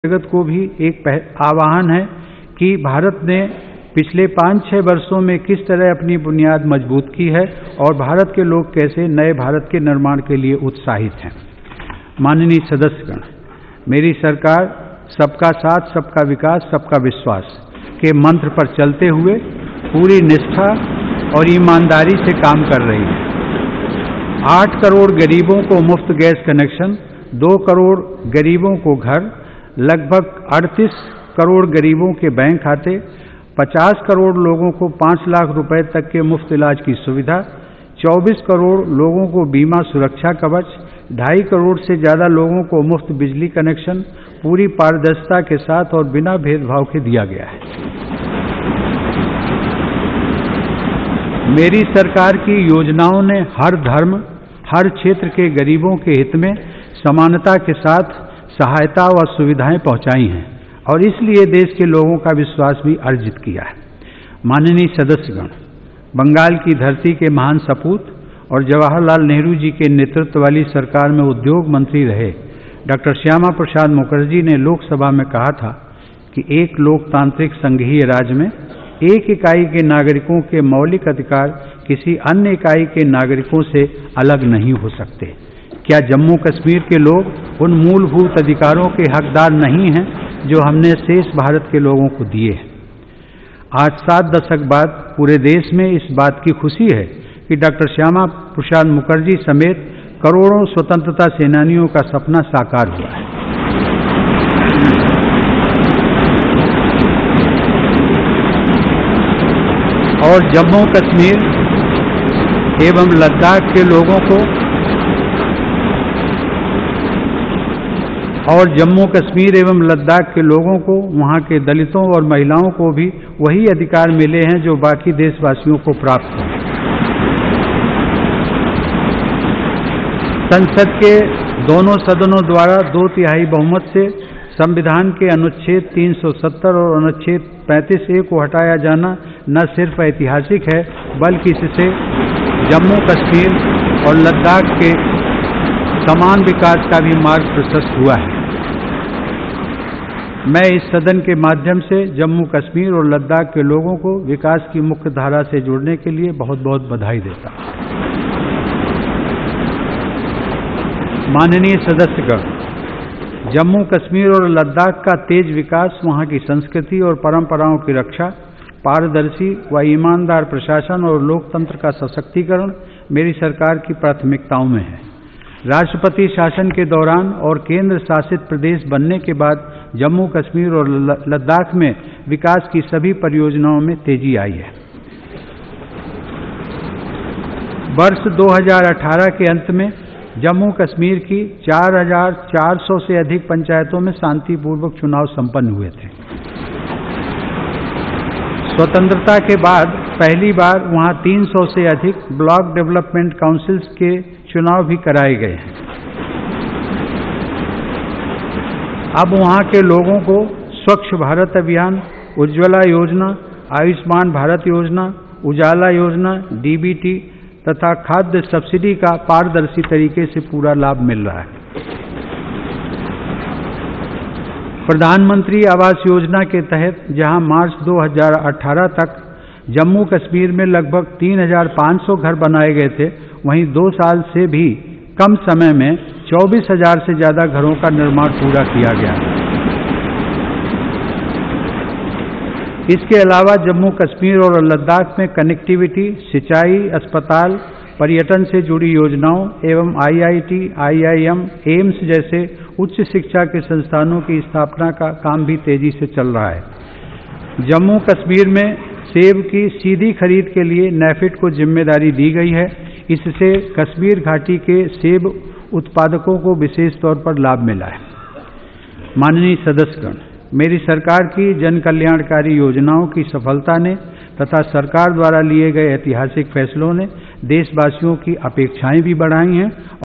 जगत को भी एक आह्वान है कि भारत ने पिछले 5-6 वर्षों में किस तरह अपनी बुनियाद मजबूत की है और भारत के लोग कैसे नए भारत के निर्माण के लिए उत्साहित हैं। माननीय सदस्यगण, मेरी सरकार सबका साथ, सबका विकास, सबका विश्वास के मंत्र पर चलते हुए पूरी निष्ठा और ईमानदारी से काम कर रही है। 8 करोड़ गरीबों को मुफ्त गैस कनेक्शन, 2 करोड़ गरीबों को घर, लगभग 38 करोड़ गरीबों के बैंक खाते, 50 करोड़ लोगों को 5 लाख रुपए तक के मुफ्त इलाज की सुविधा, 24 करोड़ लोगों को बीमा सुरक्षा कवच, 2.5 करोड़ से ज़्यादा लोगों को मुफ्त बिजली कनेक्शन पूरी पारदर्शिता के साथ और बिना भेदभाव के दिया गया है। मेरी सरकार की योजनाओं ने हर धर्म, हर क्षेत्र के गरीबों के हित में समानता के साथ सहायता और सुविधाएं पहुंचाई हैं और इसलिए देश के लोगों का विश्वास भी अर्जित किया है। माननीय सदस्यगण, बंगाल की धरती के महान सपूत और जवाहरलाल नेहरू जी के नेतृत्व वाली सरकार में उद्योग मंत्री रहे डॉक्टर श्यामा प्रसाद मुखर्जी ने लोकसभा में कहा था कि एक लोकतांत्रिक संघीय राज्य में एक इकाई के नागरिकों के मौलिक अधिकार किसी अन्य इकाई के नागरिकों से अलग नहीं हो सकते। क्या जम्मू कश्मीर के लोग उन मूलभूत अधिकारों के हकदार नहीं हैं जो हमने शेष भारत के लोगों को दिए हैं? आज 7 दशक बाद पूरे देश में इस बात की खुशी है कि डॉक्टर श्यामा प्रसाद मुखर्जी समेत करोड़ों स्वतंत्रता सेनानियों का सपना साकार हुआ है। और जम्मू कश्मीर एवं लद्दाख के लोगों को वहां के दलितों और महिलाओं को भी वही अधिकार मिले हैं जो बाकी देशवासियों को प्राप्त हैं। संसद के दोनों सदनों द्वारा 2/3 बहुमत से संविधान के अनुच्छेद 370 और अनुच्छेद 35A को हटाया जाना न सिर्फ ऐतिहासिक है बल्कि इससे जम्मू कश्मीर और लद्दाख के समान विकास का भी मार्ग प्रशस्त हुआ है। मैं इस सदन के माध्यम से जम्मू कश्मीर और लद्दाख के लोगों को विकास की मुख्य धारा से जुड़ने के लिए बहुत बहुत बधाई देता हूं। माननीय सदस्यगण, जम्मू कश्मीर और लद्दाख का तेज विकास वहां की संस्कृति और परंपराओं की रक्षा, पारदर्शी व ईमानदार प्रशासन और लोकतंत्र का सशक्तिकरण मेरी सरकार की प्राथमिकताओं में है। राष्ट्रपति शासन के दौरान और केंद्र शासित प्रदेश बनने के बाद जम्मू कश्मीर और लद्दाख में विकास की सभी परियोजनाओं में तेजी आई है। वर्ष 2018 के अंत में जम्मू कश्मीर की 4,400 से अधिक पंचायतों में शांतिपूर्वक चुनाव संपन्न हुए थे। स्वतंत्रता के बाद पहली बार वहां 300 से अधिक ब्लॉक डेवलपमेंट काउंसिल्स के चुनाव भी कराए गए हैं। अब वहां के लोगों को स्वच्छ भारत अभियान, उज्ज्वला योजना, आयुष्मान भारत योजना, उजाला योजना, DBT तथा खाद्य सब्सिडी का पारदर्शी तरीके से पूरा लाभ मिल रहा है। प्रधानमंत्री आवास योजना के तहत जहां मार्च 2018 तक जम्मू कश्मीर में लगभग 3,500 घर बनाए गए थे, वहीं 2 साल से भी कम समय में 24,000 से ज्यादा घरों का निर्माण पूरा किया गया है। इसके अलावा जम्मू कश्मीर और लद्दाख में कनेक्टिविटी, सिंचाई, अस्पताल, पर्यटन से जुड़ी योजनाओं एवं IIT, IIM, एम्स जैसे उच्च शिक्षा के संस्थानों की स्थापना का काम भी तेजी से चल रहा है। जम्मू कश्मीर में सेब की सीधी खरीद के लिए NAFED को जिम्मेदारी दी गई है। इससे कश्मीर घाटी के सेब उत्पादकों को विशेष तौर पर लाभ मिला है। माननीय सदस्यगण, मेरी सरकार की जन कल्याणकारी योजनाओं की सफलता ने तथा सरकार द्वारा लिए गए ऐतिहासिक फैसलों ने देशवासियों की अपेक्षाएं भी बढ़ाई हैं